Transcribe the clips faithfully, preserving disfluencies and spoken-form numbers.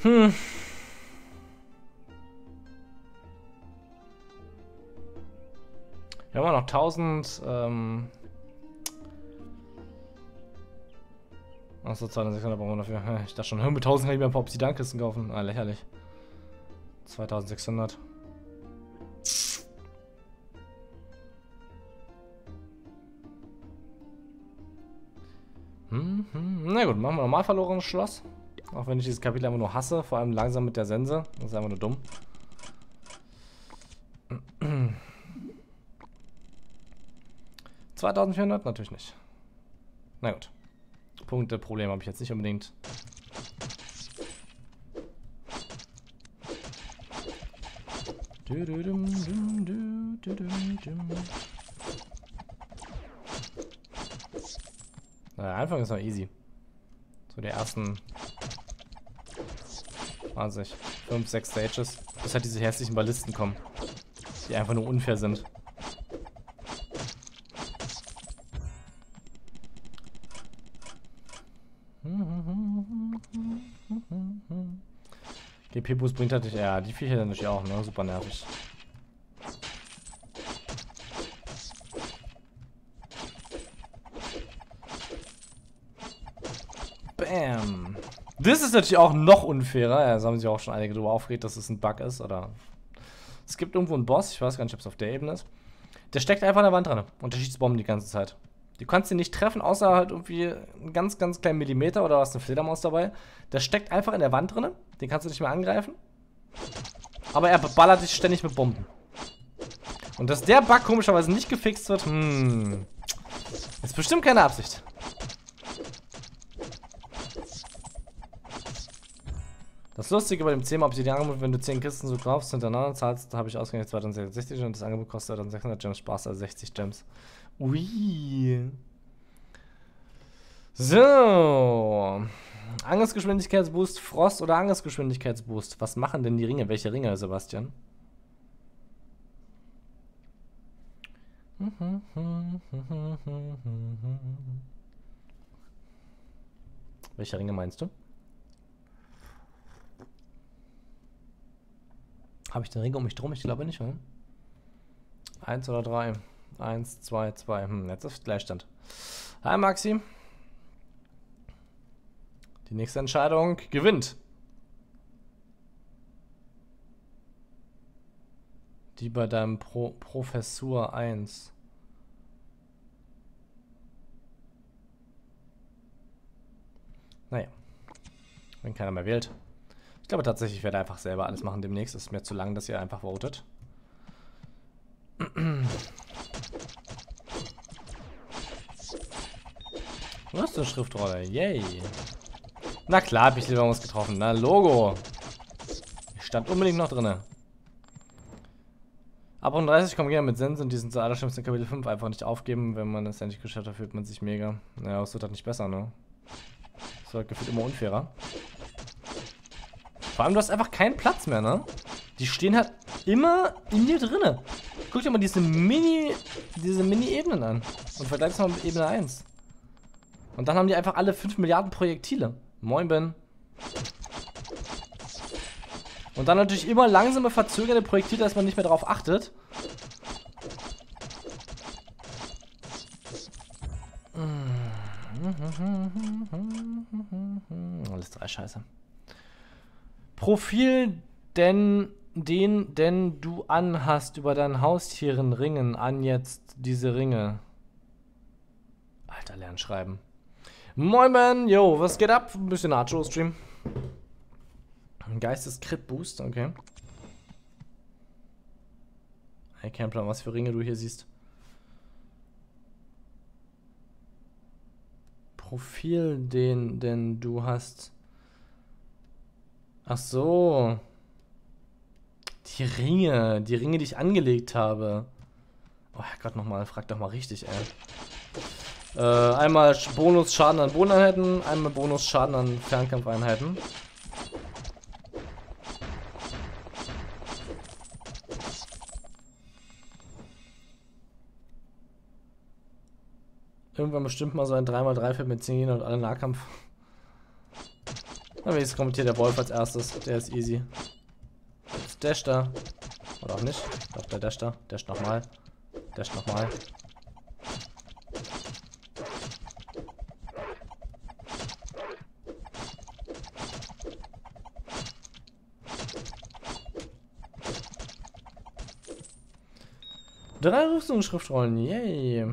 Hm. Wir haben noch tausend. Ähm Achso, zweitausendsechshundert brauchen wir dafür. Ich dachte schon, mit tausend kann ich mir ein paar Obsidian-Kisten kaufen. Ah, lächerlich. zweitausendsechshundert. Hm, hm. Na gut, machen wir nochmal verlorenes Schloss. Auch wenn ich dieses Kapitel einfach nur hasse, vor allem langsam mit der Sense. Das ist einfach nur dumm. zweitausendvierhundert? Natürlich nicht. Na gut. Punkte-Problem habe ich jetzt nicht unbedingt. Na, Anfang ist noch easy. So die ersten zwanzig, fünf, sechs Stages. Bis halt diese hässlichen Ballisten kommen. Die einfach nur unfair sind. G P-Boost bringt natürlich, ja, die Viecher natürlich auch, ne? Super nervig. Bam. Das ist natürlich auch noch unfairer. Ja, das haben sich auch schon einige darüber aufgeregt, dass es ein Bug ist, oder... Es gibt irgendwo einen Boss, ich weiß gar nicht, ob es auf der Ebene ist. Der steckt einfach an der Wand dran und der schießt Bomben die ganze Zeit. Du kannst ihn nicht treffen, außer halt irgendwie einen ganz, ganz kleinen Millimeter oder hast eine Fledermaus dabei. Der steckt einfach in der Wand drin. Den kannst du nicht mehr angreifen. Aber er ballert dich ständig mit Bomben. Und dass der Bug komischerweise nicht gefixt wird, hm, ist bestimmt keine Absicht. Das Lustige bei dem zehn Obsidian-Angebot, wenn du zehn Kisten so kaufst hintereinander zahlst, habe ich ausgerechnet zweitausendsechzig und das Angebot kostet dann sechshundert Gems, Spaß, also sechzig Gems. Ui. So. Angriffsgeschwindigkeitsboost, Frost oder Angriffsgeschwindigkeitsboost? Was machen denn die Ringe? Welche Ringe, Sebastian? Welche Ringe meinst du? Habe ich den Ring um mich drum? Ich glaube nicht, oder? Eins oder drei? Eins, zwei, zwei. Hm, jetzt ist Gleichstand. Hi, Maxi. Die nächste Entscheidung gewinnt. Die bei deinem Pro Professur eins. Naja. Wenn keiner mehr wählt. Ich glaube tatsächlich, ich werde einfach selber alles machen demnächst. Es ist mir zu lang, dass ihr einfach votet. Was ist eine Schriftrolle? Yay. Na klar, habe ich lieber was getroffen. Na, Logo. Ich stand unbedingt noch drin. Ab dreißig kommen gerne mit Sense und die sind zu allerschlimmsten Kapitel fünf einfach nicht aufgeben. Wenn man es endlich geschafft hat, fühlt man sich mega. Naja, es wird halt nicht besser, ne? Es wird gefühlt immer unfairer. Vor allem, du hast einfach keinen Platz mehr, ne? Die stehen halt immer in dir drinne. Guck dir mal diese Mini, diese Mini-Ebenen an. Und vergleich es mal mit Ebene eins. Und dann haben die einfach alle fünf Milliarden Projektile. Moin, Ben. Und dann natürlich immer langsame, verzögerte Projektile, dass man nicht mehr darauf achtet. Alles drei Scheiße. Profil, denn den, denn du anhast über deinen Haustieren Ringen an jetzt diese Ringe. Alter, Lernschreiben. Moin, man. Yo, was geht ab? Ein bisschen Nacho-Stream. Geistes-Crit-Boost, okay. Ich kein Plan, was für Ringe du hier siehst. Profil, den, denn du hast. Ach so. Die Ringe. Die Ringe, die ich angelegt habe. Oh Gott, nochmal. Frag doch mal richtig, ey. Äh, einmal Bonus-Schaden an Bodeneinheiten, einmal Bonus-Schaden an Fernkampfeinheiten. Irgendwann bestimmt mal so ein drei mal drei Feld mit zehn und alle Nahkampf. Na, wenigstens kommentiert der Wolf als erstes. Der ist easy. Jetzt dasht er. Oder auch nicht. Doch, der dasht er. Dasht nochmal. Dasht nochmal. Drei Rüstungsschriftrollen, yay.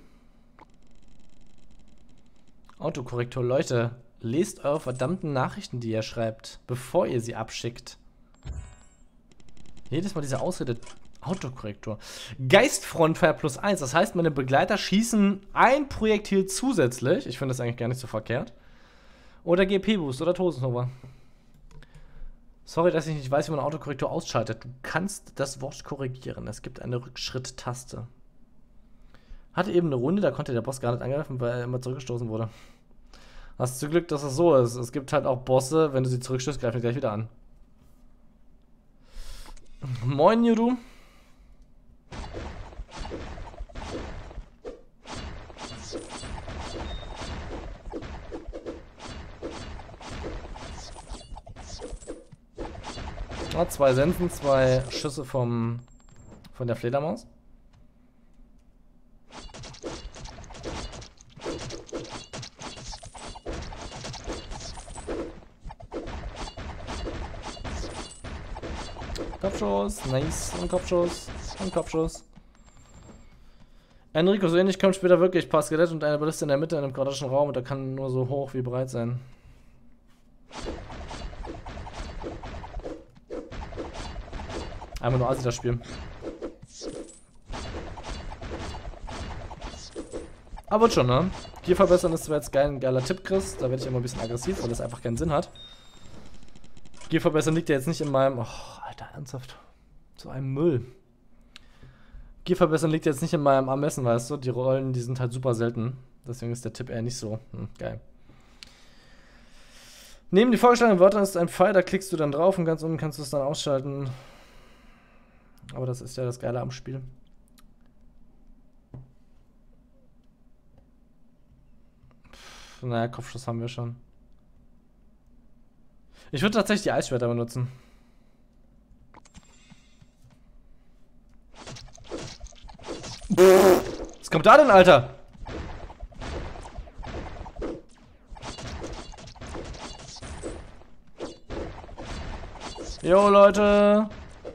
Autokorrektur, Leute, lest eure verdammten Nachrichten, die ihr schreibt, bevor ihr sie abschickt. Jedes Mal diese Ausrede, Autokorrektur. Geistfrontfire plus eins, das heißt, meine Begleiter schießen ein Projektil zusätzlich. Ich finde das eigentlich gar nicht so verkehrt. Oder G P-Boost oder Todesnova. Sorry, dass ich nicht weiß, wie man Autokorrektur ausschaltet. Du kannst das Wort korrigieren. Es gibt eine Rückschritt-Taste. Hatte eben eine Runde, da konnte der Boss gar nicht angreifen, weil er immer zurückgestoßen wurde. Hast du Glück, dass es so ist. Es gibt halt auch Bosse, wenn du sie zurückstößt, greifen die gleich wieder an. Moin, Judu. Ah, zwei Sensen, zwei Schüsse vom von der Fledermaus. Kopfschuss, nice, und Kopfschuss, und Kopfschuss. Enrico, so ähnlich kommt später wirklich ein paar Skelett und eine Balliste in der Mitte in einem quadratischen Raum und der kann nur so hoch wie breit sein. Einmal nur Asi das Spiel. Aber wird schon, ne? Gier verbessern ist zwar jetzt geil, ein geiler Tipp, Chris. Da werde ich immer ein bisschen aggressiv, weil das einfach keinen Sinn hat. Gier verbessern liegt ja jetzt nicht in meinem... Oh, Alter, ernsthaft. So ein Müll. Gier verbessern liegt jetzt nicht in meinem Ermessen, weißt du? Die Rollen, die sind halt super selten. Deswegen ist der Tipp eher nicht so. Hm, geil. Neben die vorgeschlagenen Wörter ist ein Pfeil, da klickst du dann drauf und ganz unten kannst du es dann ausschalten. Aber das ist ja das Geile am Spiel. Pff, naja, Kopfschuss haben wir schon. Ich würde tatsächlich die Eisschwerter benutzen. Was kommt da denn, Alter? Jo, Leute.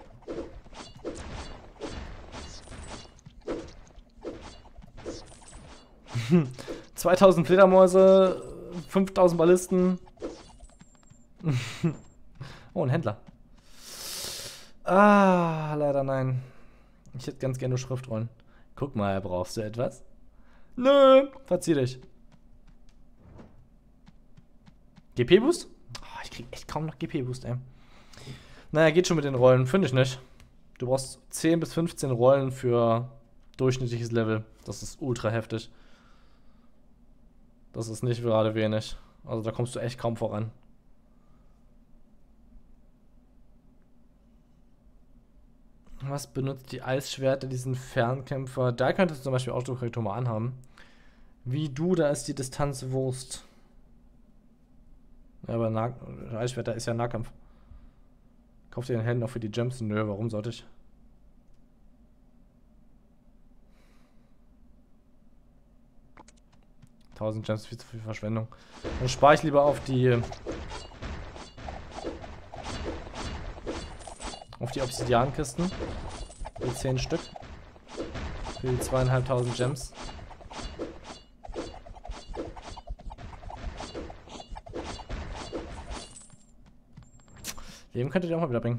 zweitausend Fledermäuse, fünftausend Ballisten. Oh, ein Händler. Ah, leider nein. Ich hätte ganz gerne Schriftrollen. Guck mal, brauchst du etwas? Nö, verzieh dich. G P-Boost? Oh, ich krieg echt kaum noch G P-Boost, ey. Naja, geht schon mit den Rollen, finde ich nicht. Du brauchst zehn bis fünfzehn Rollen für durchschnittliches Level. Das ist ultra heftig. Das ist nicht gerade wenig. Also da kommst du echt kaum voran. Was benutzt die Eisschwerter, diesen Fernkämpfer? Da könntest du zum Beispiel Autokorrektur mal anhaben. Wie du, da ist die Distanz Wurst. Ja, aber nah Eisschwerter ist ja Nahkampf. Kauf dir den Helden auch für die Gems? Nö, warum sollte ich? tausend Gems, viel zu viel Verschwendung. Dann spare ich lieber auf die auf die Obsidiankisten. Die zehn Stück. Für die zweieinhalbtausend Gems. Leben könntet ihr auch mal wieder bringen.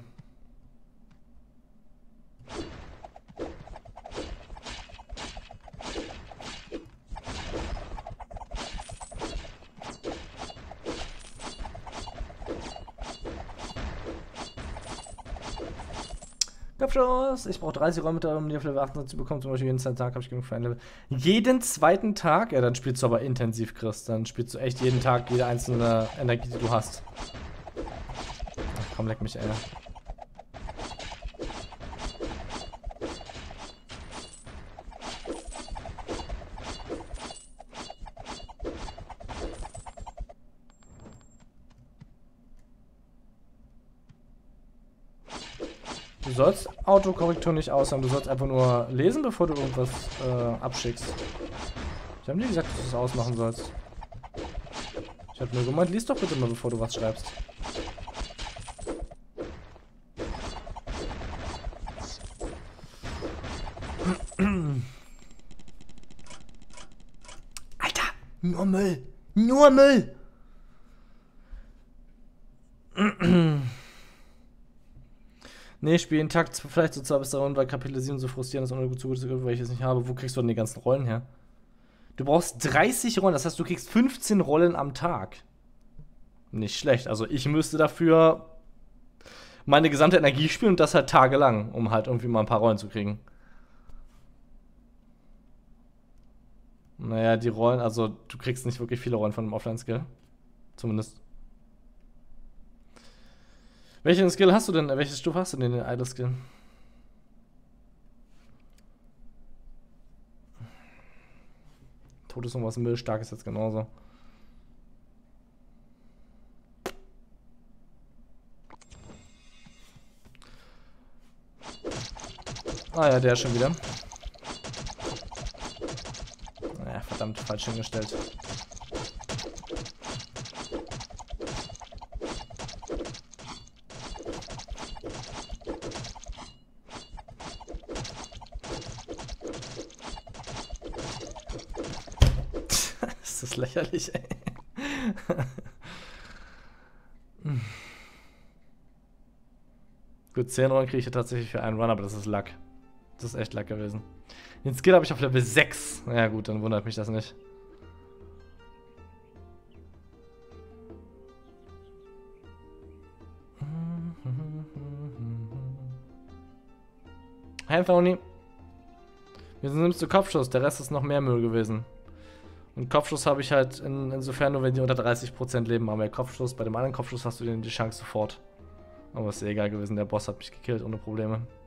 Kopfschuss! Ich brauche dreißig Räume, um die auf Level achtundzwanzig zu bekommen. Zum Beispiel jeden zweiten Tag habe ich genug für ein Level. Jeden zweiten Tag? Ja, dann spielst du aber intensiv, Chris. Dann spielst du echt jeden Tag jede einzelne Energie, die du hast. Ach, komm, leck mich, ey. Du sollst Autokorrektur nicht aushaben, du sollst einfach nur lesen, bevor du irgendwas äh, abschickst. Ich habe nie gesagt, dass du es ausmachen sollst. Ich habe nur gemeint, lies doch bitte mal, bevor du was schreibst. Alter, nur Müll. Nur Müll. Nee, ich spiele intakt, vielleicht so zwei bis drei Runden, weil Kapitalisierung so frustrierend ist und gut zu gut, weil ich es nicht habe. Wo kriegst du denn die ganzen Rollen her? Du brauchst dreißig Rollen, das heißt, du kriegst fünfzehn Rollen am Tag. Nicht schlecht. Also ich müsste dafür meine gesamte Energie spielen und das halt tagelang, um halt irgendwie mal ein paar Rollen zu kriegen. Naja, die Rollen, also du kriegst nicht wirklich viele Rollen von einem Offline-Skill. Zumindest. Welchen Skill hast du denn? Welches Stufe hast du denn, den Idle-Skill? Tod ist irgendwas Müll, stark ist jetzt genauso. Ah ja, der schon wieder. Naja, verdammt, falsch hingestellt. Das ist lächerlich, ey. Gut, zehn Rollen kriege ich ja tatsächlich für einen Run, aber das ist Luck. Das ist echt Luck gewesen. Den Skill habe ich auf Level sechs. Ja gut, dann wundert mich das nicht. Hey, Fauni. Wieso nimmst du Kopfschuss? Der Rest ist noch mehr Müll gewesen. Und Kopfschuss habe ich halt in, insofern nur, wenn die unter dreißig Prozent leben. Aber bei Kopfschuss, bei dem anderen Kopfschuss hast du die Chance sofort. Aber ist ja egal gewesen, der Boss hat mich gekillt ohne Probleme.